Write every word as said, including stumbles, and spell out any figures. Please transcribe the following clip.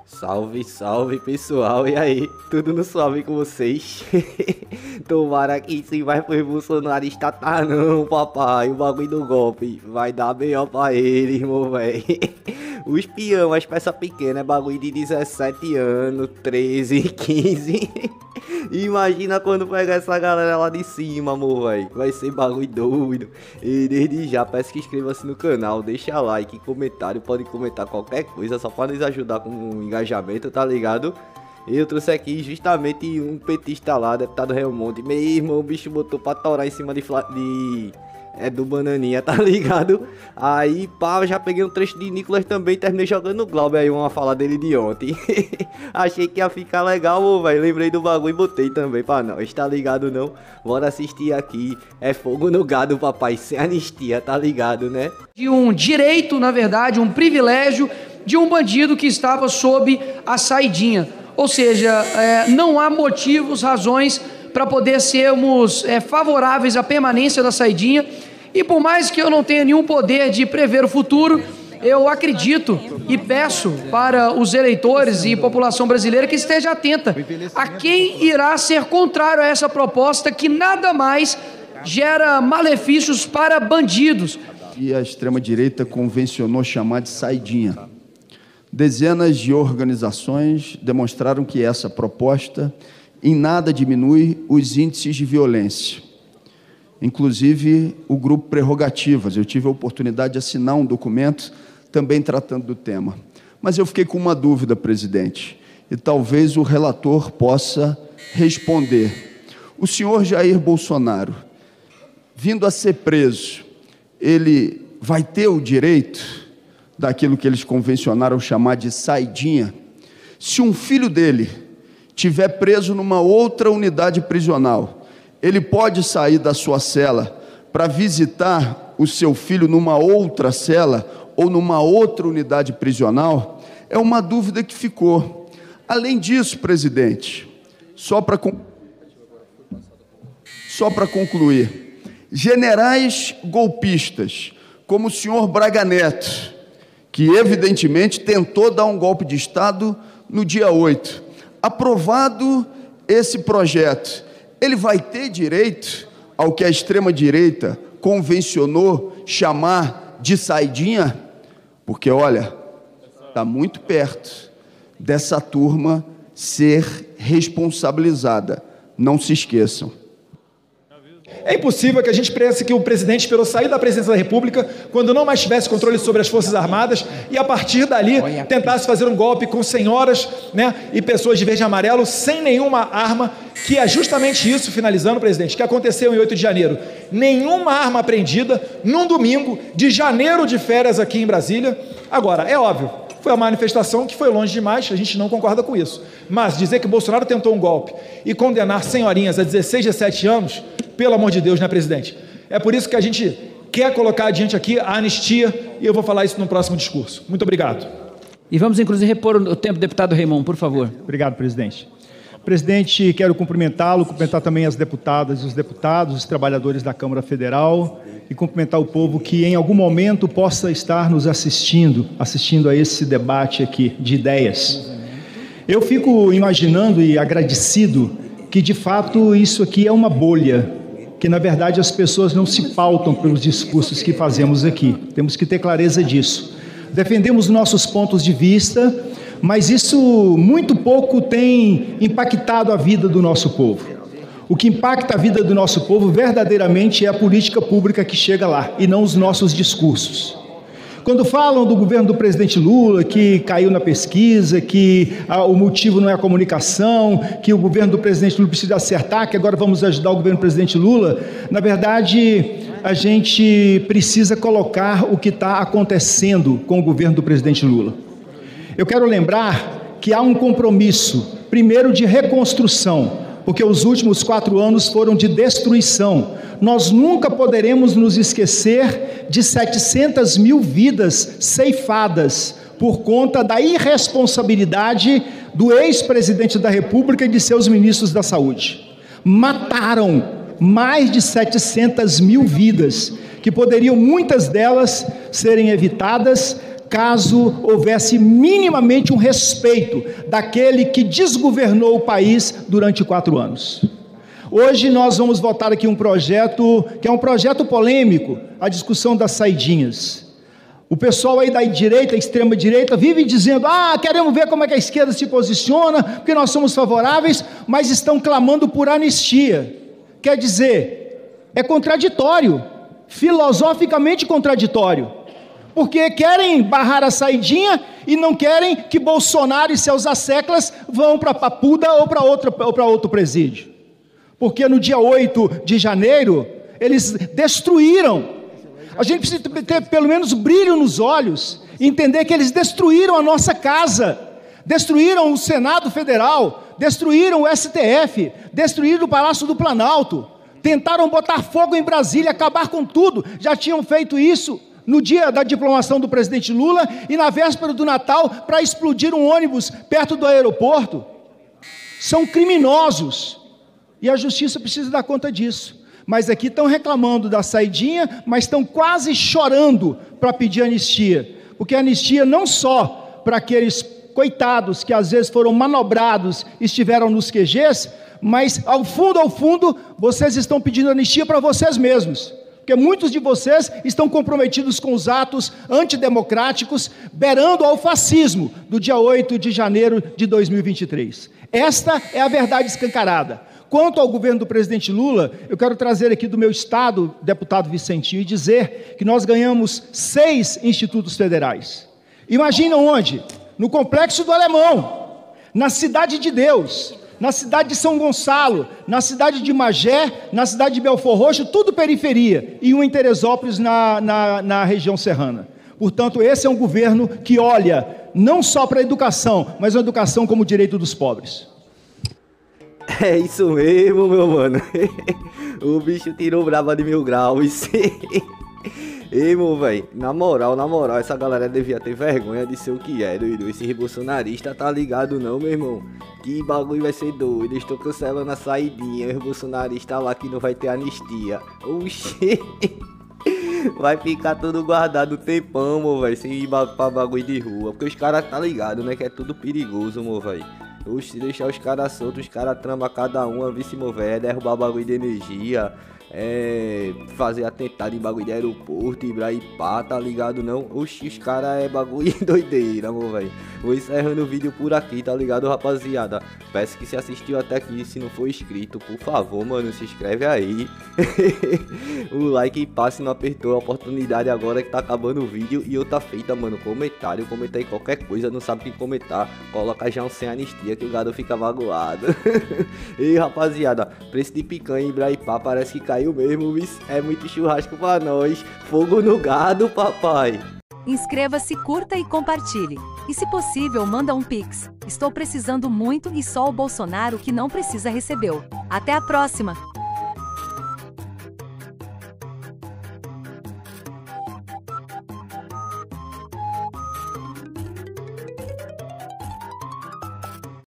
Salve, salve pessoal, e aí, tudo no suave com vocês? Tomara que sim, vai pro bolsonarista tá não, papai, o bagulho do golpe vai dar melhor pra ele, irmão, véi. O espião, as peças pequenas, é bagulho de dezessete anos, treze, quinze. Imagina quando pegar essa galera lá de cima, amor, véi. Vai ser bagulho doido. E desde já, peço que inscreva-se no canal, deixa like, comentário, pode comentar qualquer coisa, só para nos ajudar com o engajamento, tá ligado? Eu trouxe aqui justamente um petista lá, deputado Helmonte. Meu irmão, o bicho botou pra torar em cima de... de... é do Bananinha, tá ligado? Aí, pá, eu já peguei um trecho de Nicolas também, terminei jogando o Glauber aí, uma fala dele de ontem. Achei que ia ficar legal, velho. Lembrei do bagulho e botei também pra nós, tá ligado não? Bora assistir aqui. É fogo no gado, papai, sem anistia, tá ligado, né? De um direito, na verdade, um privilégio de um bandido que estava sob a saidinha. Ou seja, é, não há motivos, razões para poder sermos é, favoráveis à permanência da saidinha. E por mais que eu não tenha nenhum poder de prever o futuro, eu acredito e peço para os eleitores e população brasileira que esteja atenta a quem irá ser contrário a essa proposta que nada mais gera malefícios para bandidos. E a extrema-direita convencionou chamar de saidinha. Dezenas de organizações demonstraram que essa proposta em nada diminui os índices de violência. Inclusive, o grupo Prerrogativas. Eu tive a oportunidade de assinar um documento também tratando do tema. Mas eu fiquei com uma dúvida, presidente, e talvez o relator possa responder. O senhor Jair Bolsonaro, vindo a ser preso, ele vai ter o direito daquilo que eles convencionaram chamar de saidinha? Se um filho dele tiver preso numa outra unidade prisional, ele pode sair da sua cela para visitar o seu filho numa outra cela ou numa outra unidade prisional? É uma dúvida que ficou. Além disso, presidente, só para só para concluir, generais golpistas, como o senhor Braga Neto, que evidentemente tentou dar um golpe de Estado no dia oito, aprovado esse projeto, ele vai ter direito ao que a extrema-direita convencionou chamar de saidinha? Porque, olha, está muito perto dessa turma ser responsabilizada. Não se esqueçam. É impossível que a gente pense que o presidente esperou sair da presidência da República quando não mais tivesse controle sobre as Forças Armadas e, a partir dali, tentasse fazer um golpe com senhoras, né, e pessoas de verde e amarelo sem nenhuma arma, que é justamente isso, finalizando, presidente, que aconteceu em oito de janeiro. Nenhuma arma apreendida num domingo de janeiro de férias aqui em Brasília. Agora, é óbvio, foi uma manifestação que foi longe demais, a gente não concorda com isso. Mas dizer que Bolsonaro tentou um golpe e condenar senhorinhas a dezesseis, dezessete anos, pelo amor de Deus, né, presidente? É por isso que a gente quer colocar adiante aqui a anistia, e eu vou falar isso no próximo discurso. Muito obrigado. E vamos, inclusive, repor o tempo, deputado Raymond, por favor. Obrigado, presidente. Presidente, quero cumprimentá-lo, cumprimentar também as deputadas e os deputados, os trabalhadores da Câmara Federal, e cumprimentar o povo que em algum momento possa estar nos assistindo, assistindo a esse debate aqui de ideias. Eu fico imaginando e agradecido que, de fato, isso aqui é uma bolha, que, na verdade, as pessoas não se pautam pelos discursos que fazemos aqui. Temos que ter clareza disso. Defendemos nossos pontos de vista, mas isso muito pouco tem impactado a vida do nosso povo. O que impacta a vida do nosso povo verdadeiramente é a política pública que chega lá, e não os nossos discursos. Quando falam do governo do presidente Lula, que caiu na pesquisa, que ah, o motivo não é a comunicação, que o governo do presidente Lula precisa acertar, que agora vamos ajudar o governo do presidente Lula, na verdade, a gente precisa colocar o que está acontecendo com o governo do presidente Lula. Eu quero lembrar que há um compromisso, primeiro, de reconstrução, porque os últimos quatro anos foram de destruição. Nós nunca poderemos nos esquecer de setecentas mil vidas ceifadas por conta da irresponsabilidade do ex-presidente da República e de seus ministros da Saúde. Mataram mais de setecentas mil vidas, que poderiam, muitas delas, serem evitadas caso houvesse minimamente um respeito daquele que desgovernou o país durante quatro anos. Hoje nós vamos votar aqui um projeto, que é um projeto polêmico, a discussão das saidinhas. O pessoal aí da direita, extrema direita, vive dizendo, ah, queremos ver como é que a esquerda se posiciona, porque nós somos favoráveis, mas estão clamando por anistia. Quer dizer, é contraditório, filosoficamente contraditório, porque querem barrar a saidinha e não querem que Bolsonaro e seus asseclas vão para Papuda ou para outro presídio. Porque no dia oito de janeiro, eles destruíram. A gente precisa ter pelo menos brilho nos olhos, e entender que eles destruíram a nossa casa, destruíram o Senado Federal, destruíram o S T F, destruíram o Palácio do Planalto, tentaram botar fogo em Brasília, acabar com tudo. Já tinham feito isso no dia da diplomação do presidente Lula e na véspera do Natal para explodir um ônibus perto do aeroporto. São criminosos e a justiça precisa dar conta disso. Mas aqui estão reclamando da saidinha, mas estão quase chorando para pedir anistia. Porque anistia não só para aqueles coitados que às vezes foram manobrados e estiveram nos Q Gs, mas ao fundo, ao fundo, vocês estão pedindo anistia para vocês mesmos. Porque muitos de vocês estão comprometidos com os atos antidemocráticos, beirando ao fascismo do dia oito de janeiro de dois mil e vinte e três. Esta é a verdade escancarada. Quanto ao governo do presidente Lula, eu quero trazer aqui do meu estado, deputado Vicentinho, e dizer que nós ganhamos seis institutos federais. Imagina onde? No Complexo do Alemão, na Cidade de Deus, na cidade de São Gonçalo, na cidade de Magé, na cidade de Belfor Roxo, tudo periferia, e um em Teresópolis, na, na, na região serrana. Portanto, esse é um governo que olha não só para a educação, mas a educação como direito dos pobres. É isso mesmo, meu mano. O bicho tirou brava de mil graus. Ei, meu velho, na moral, na moral, essa galera devia ter vergonha de ser o que é, doido. Esse bolsonarista tá ligado não, meu irmão? Que bagulho vai ser doido. Estou cancelando a saidinha. Os bolsonaristas lá que não vai ter anistia. Oxi. Vai ficar tudo guardado tempão, meu velho, sem ir pra bagulho de rua. Porque os caras tá ligado, né? Que é tudo perigoso, meu velho. Oxe, se deixar os caras soltos, os caras tramam cada um, vice, meu velho, derrubar bagulho de energia, é, fazer atentado em bagulho de aeroporto, Ibraipá, tá ligado não? Oxi, os caras é bagulho doideira, meu velho. Vou encerrando o vídeo por aqui, tá ligado, rapaziada? Peço que se assistiu até aqui, se não for inscrito, por favor, mano, se inscreve aí. O like e passe, não apertou a oportunidade agora que tá acabando o vídeo. E outra feita, mano, comentário, comenta aí qualquer coisa, não sabe o que comentar, coloca já um sem anistia que o gado fica magoado. E rapaziada, preço de picanha em Ibraipá parece que caiu mesmo, viu? É muito churrasco pra nós. Fogo no gado, papai. Inscreva-se, curta e compartilhe. E se possível, manda um pix. Estou precisando muito e só o Bolsonaro que não precisa recebeu. Até a próxima!